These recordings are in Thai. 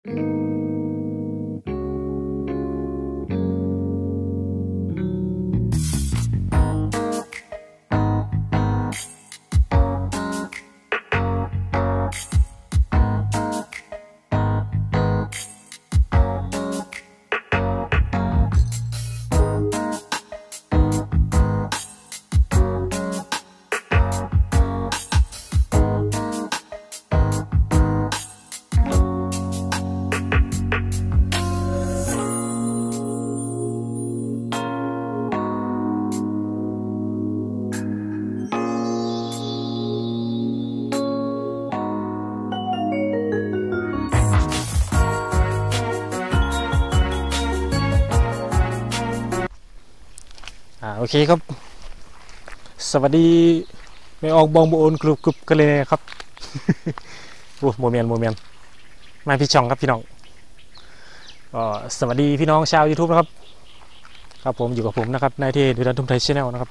โอเคครับสวัสดีไม่ออกบองโบโอนกรุบกันเลยครับ โอ้โมเมนมาพี่ช่องครับพี่น้องก็สวัสดีพี่น้องชาว YouTube นะครับครับผมอยู่กับผมนะครับนายเทดูดันทุ่มไทยชาแนลนะครับ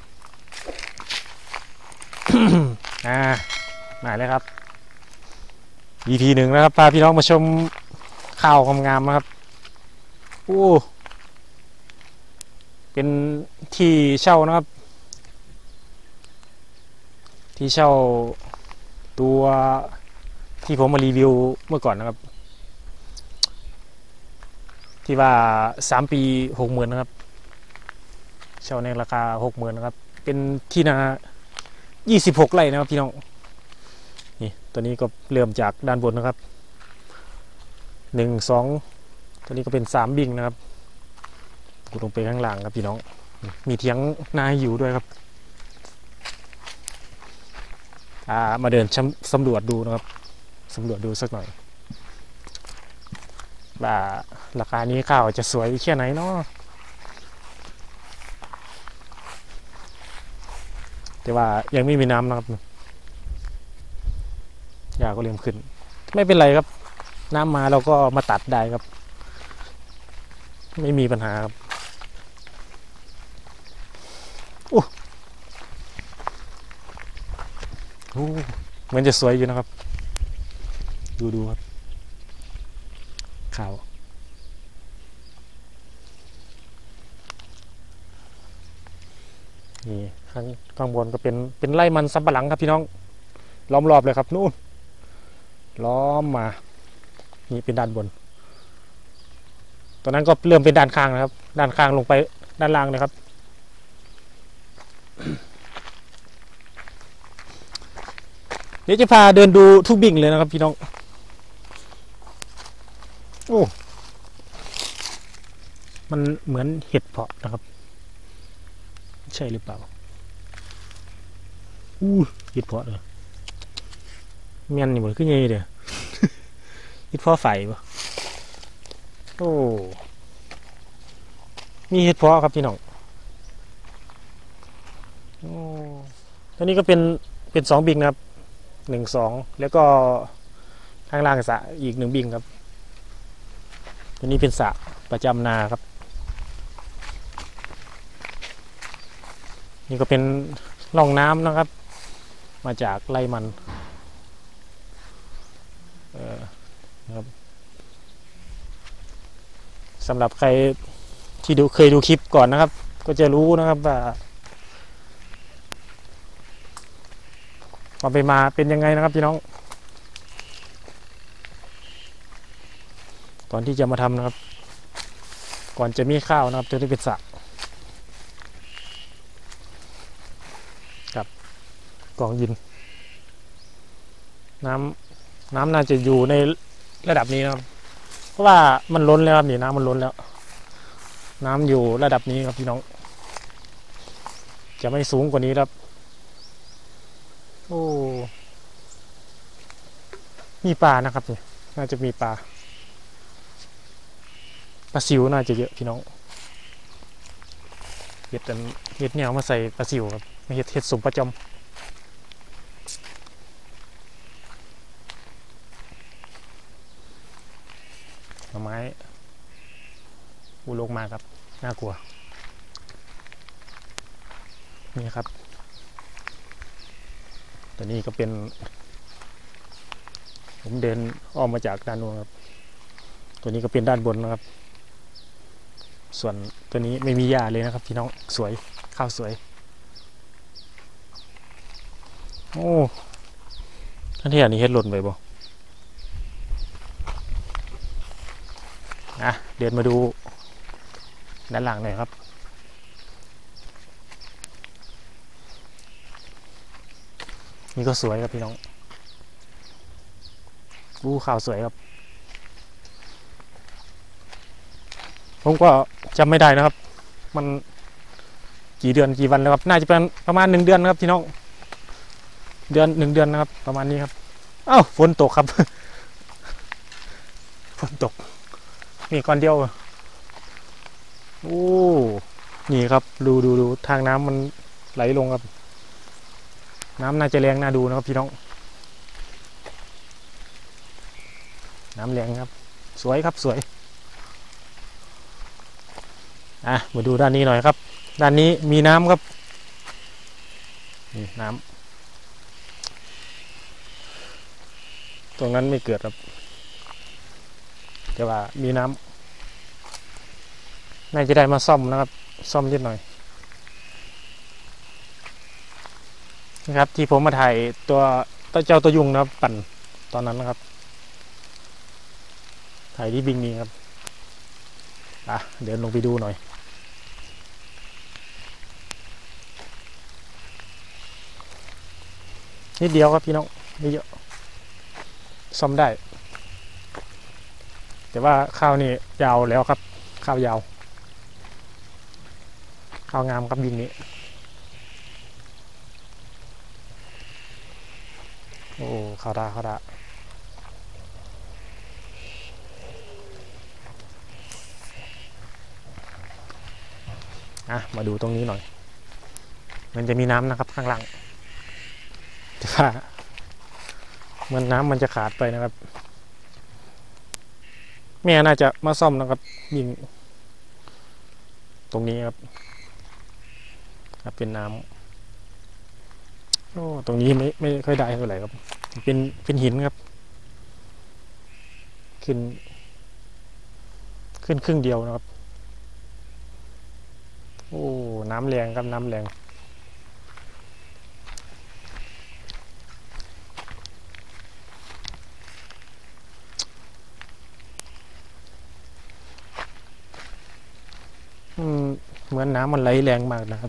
มาเลยครับ EP 1นะครับพาพี่น้องมาชมข้าวงามๆนะครับโอ้เป็นที่เช่านะครับที่เช่าตัวที่ผมมารีวิวเมื่อก่อนนะครับที่ว่า3 ปี 60,000นะครับเช่าในราคา 60,000นะครับเป็นที่นา26 ไร่นะครับพี่น้องนี่ตัวนี้ก็เริ่มจากด้านบนนะครับ1 2ตัวนี้ก็เป็น3 บิ่งนะครับกูลงไปข้างล่างครับพี่น้องมีเถียงนาอยู่ด้วยครับมาเดินสำรวจดูนะครับสำรวจดูสักหน่อยว่าราคานี้ข้าวจะสวยแค่ไหนเนาะแต่ว่ายังไม่มีน้ำนะครับหญ้าก็เริ่มขึ้นไม่เป็นไรครับน้ำมาเราก็มาตัดได้ครับไม่มีปัญหาครับเหมือนจะสวยอยู่นะครับดูครับข่าวนี่ข้างบนก็เป็นไร่มันสำปะหลังครับพี่น้องล้อมรอบเลยครับนู่นล้อมมานี่เป็นด้านบนตอนนั้นก็เริ่มเป็นด้านข้างนะครับด้านข้างลงไปด้านล่างนะครับเดี๋ยวจะพาเดินดูทุกบิ่งเลยนะครับพี่น้องโอ้มันเหมือนเห็ดเพาะนะครับใช่หรือเปล่าเห็ดเพาะเลยเมียนนี่เหมือนขึ้นยังไงเดี๋ยวเห็ดเพาะไฟปะโอ้มีเห็ดเพาะครับพี่น้องโอ้ตอนนี้ก็เป็น2 บิ่งนะครับ1 2แล้วก็ข้างล่างสระอีก1 บิ่งครับตัวนี้เป็นสระประจำนาครับนี่ก็เป็นร่องน้ำนะครับมาจากไร่มันนะครับสำหรับใครที่เคยดูคลิปก่อนนะครับก็จะรู้นะครับว่าความไปมาเป็นยังไงนะครับพี่น้องก่อนที่จะมาทำนะครับก่อนจะมีข้าวนะครับจะได้เป็นสระกับกองยินน้ำน่าจะอยู่ในระดับนี้นะครับเพราะว่ามันล้นแล้วครับนี่น้ำมันล้นแล้วน้ำอยู่ระดับนี้ครับพี่น้องจะไม่สูงกว่านี้ครับโอ้มีปลานะครับนี่น่าจะมีปลาซิวน่าจะเยอะพี่น้องเห็ดเนี่ยมาใส่ปลาซิวครับเห็ดสมประจอมหน่อไม้ลงมาครับน่ากลัวนี่ครับตัวนี้ก็เป็นผมเดินออกมาจากด้านนู้นครับตัวนี้ก็เป็นด้านบนนะครับส่วนตัวนี้ไม่มีหญ้าเลยนะครับพี่น้องสวยข้าวสวยโอ้ท่านที่อันนี้เฮ็ดหล่นไปบ่เดินมาดูด้านหลังหน่อยครับนี่ก็สวยครับพี่น้องข้าวสวยครับผมก็จำไม่ได้นะครับมันกี่เดือนกี่วันแล้วครับน่าจะเป็นประมาณ1 เดือนนะครับพี่น้อง1 เดือนนะครับประมาณนี้ครับอ้าวฝนตกครับ ฝนตกมีก้อนเดียวโอ้นี่ครับดูทางน้ำมันไหลลงครับน้ำน่าจะแรงน่าดูนะครับพี่น้องน้ำแรงครับสวยครับสวยมาดูด้านนี้หน่อยครับด้านนี้มีน้ำครับนี่น้ำตรงนั้นไม่เกิดครับแต่ว่ามีน้ำน่าจะได้มาซ่อมนะครับซ่อมนิดหน่อยนะครับที่ผมมาถ่ายตัวเจ้าตัวยุงนะครับปั่นตอนนั้นนะครับถ่ายที่บิงนี้ครับเดินลงไปดูหน่อยนิดเดียวครับพี่น้องไม่เยอะซ่อมได้แต่ว่าข้าวนี่ยาวแล้วครับข้าวยาวข้าวงามครับบิงนี้โอ้ข้าวดามาดูตรงนี้หน่อยมันจะมีน้ำนะครับข้างล่างแต่ว่ามันน้ำมันจะขาดไปนะครับแม่น่าจะมาซ่อมนะครับยิงตรงนี้ครับเป็นน้ำโอ้ตรงนี้ไม่ค่อยได้เท่าไหร่ครับเป็นหินครับขึ้นครึ่งเดียวนะครับโอ้น้ำแรงครับน้ำแรงเหมือนน้ำมันไหลแรงมากนะครับ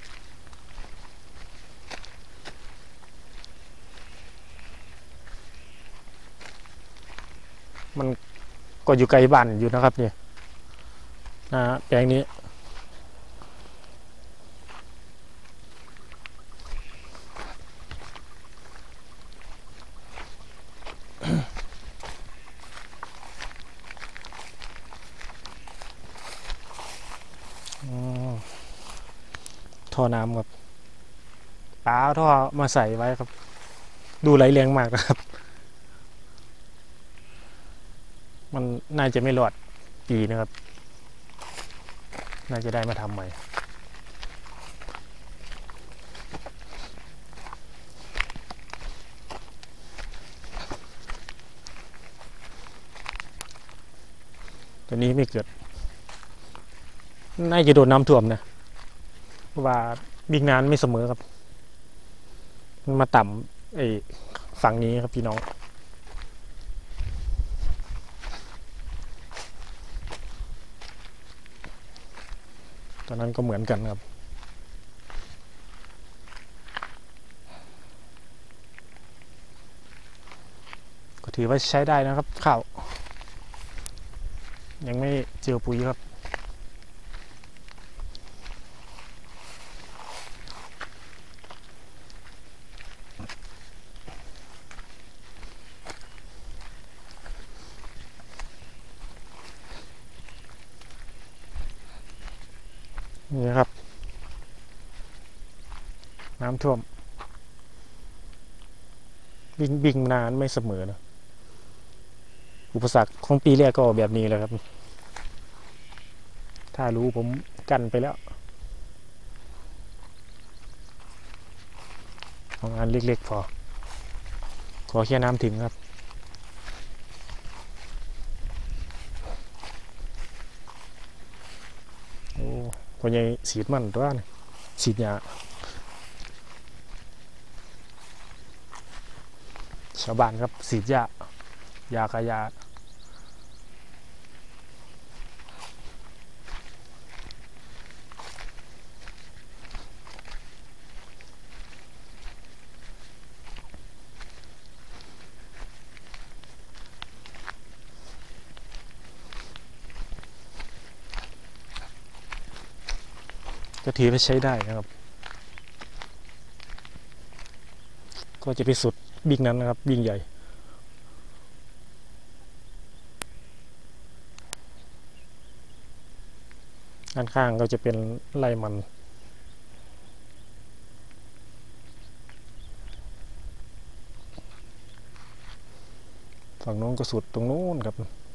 มันก็อยู่ไกลบ้านอยู่นะครับเนี่ยแปลงนี้ท่อน้ำครับป้าท่อมาใส่ไว้ครับดูไหลแรงมากนะครับมันน่าจะไม่รอดปีนะครับน่าจะได้มาทำใหม่ตัวนี้ไม่เกิดน่าจะโดนน้ำท่วมนะเพราะว่าบิงนานไม่เสมอครับมันมาต่ำฝั่งนี้ครับพี่น้องตอนนั้นก็เหมือนกันครับก็ถือว่าใช้ได้นะครับข้าวยังไม่เจอปุ๋ยครับนี่ครับน้ำท่วมบิงนานไม่เสมอนะอุปสรรคของปีแรกก็แบบนี้แหละครับถ้ารู้ผมกันไปแล้วของงานเล็กๆพอขอแค่น้ำถึงครับโอ้พ่อใหญ่สีดมันตัวนี่สีดยาชาวบ้านครับสีดยากายาก็ถือว่าใช้ได้นะครับก็จะไปสุดบิ๊กนั้นนะครับบิ๊กใหญ่ด้านข้างก็จะเป็นไร่มันฝั่งโน้นก็สุดตรงโน้นครับ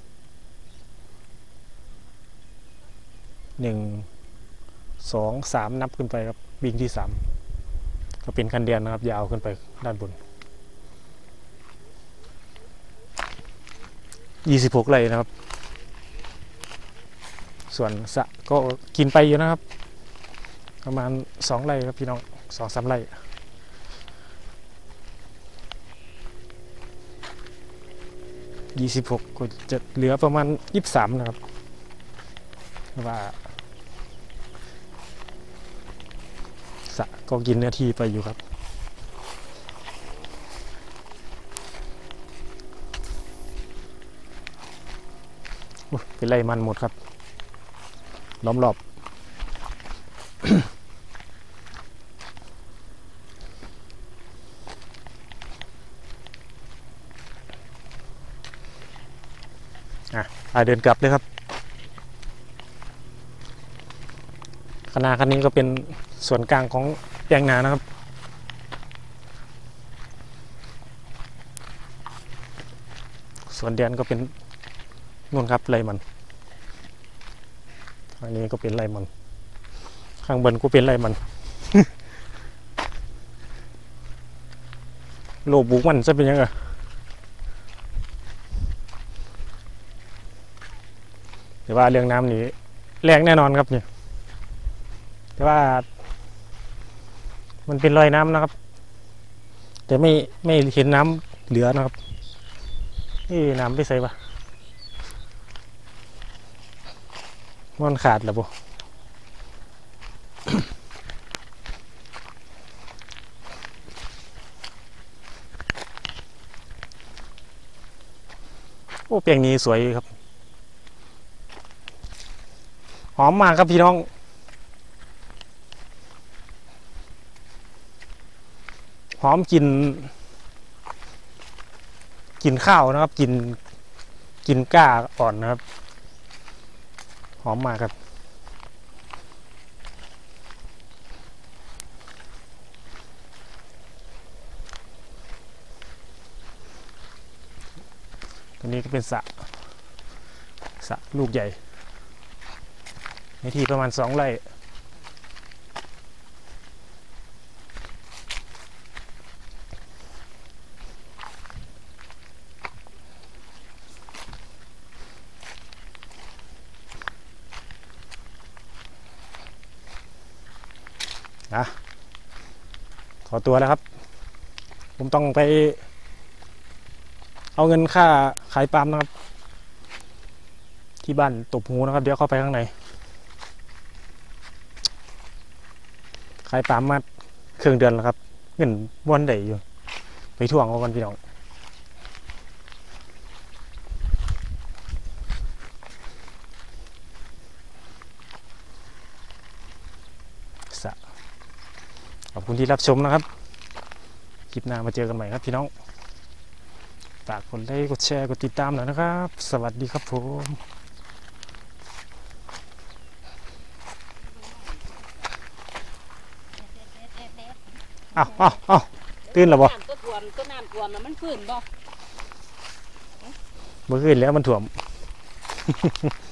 1 2 3นับขึ้นไปครับวิ่งที่3ก็เป็นคันเดียนนะครับยาวขึ้นไปด้านบน26 ไร่นะครับส่วนสะก็กินไปอยู่นะครับประมาณ2 ไร่ครับพี่น้อง2-3 ไร่26ก็จะเหลือประมาณ23นะครับว่าสะก็กินเนื้อที่ไปอยู่ครับเป็นไรมันหมดครับล้อมรอบเดินกลับเลยครับคณะคันนี้ก็เป็นส่วนกลางของแปลงนานะครับส่วนเดียนก็เป็นนู่นครับไรมันอันนี้ก็เป็นไรมันข้างบนก็เป็นไรมัน โลบุกมันจะเป็นยังไงแต่ว่าเรื่องน้ำนี้แรงแน่นอนครับเนี่ยแต่ว่ามันเป็นรอยน้ำนะครับแต่ไม่เห็นน้ำเหลือนะครับนี่น้ำไปใส่ปะมันขาดหรือเปล่า โอ้แปลงนี้สวยครับหอมมากครับพี่น้องหอมกลิ่นข้าวนะครับกลิ่นก้าอ่อนนะครับหอมมากครับตัวนี้ก็เป็นสระลูกใหญ่ในที่ประมาณ2 ไร่ขอตัวแล้วครับผมต้องไปเอาเงินค่าขายปาล์มนะครับที่บ้านตบหูนะครับเดี๋ยวเข้าไปข้างในขายปาล์มมาครึ่งเดือนแล้วครับเงินวันใดอยู่ไปท่วงเอากันพี่น้องขอบคุณที่รับชมนะครับคลิปหน้ามาเจอกันใหม่ครับพี่น้องฝากกดไลค์กดแชร์กดติดตามหน่อยนะครับสวัสดีครับผมอ้าวตื่นแล้วบ่ตัวท่วมตัวน้ำท่วมแล้วมันฟื้นบ่เมื่อคืนแล้วมันถ่วม